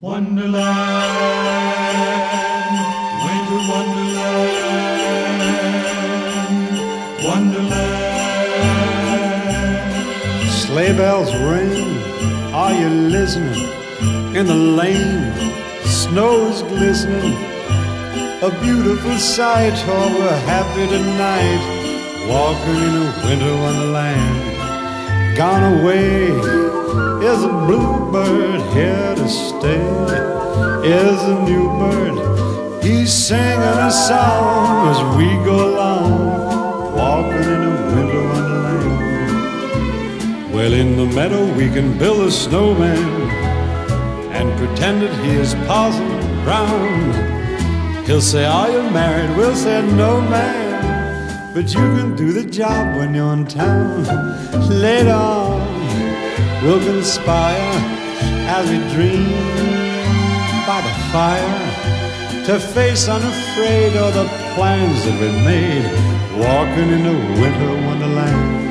Wonderland, winter wonderland, wonderland. Sleigh bells ring, are you listening? In the lane, snow's glistening. A beautiful sight, oh, we're happy tonight, walking in a winter wonderland. Gone away is a bluebird, here to stay is a new bird. He's singing a song as we go along, walking in a winter wonderland. Well, in the meadow we can build a snowman and pretend that he is Parson Brown. He'll say, are you married? We'll say, no, man, but you can do the job when you're in town. Later on, we'll conspire as we dream by the fire to face unafraid all the plans that we made, walking in a winter wonderland.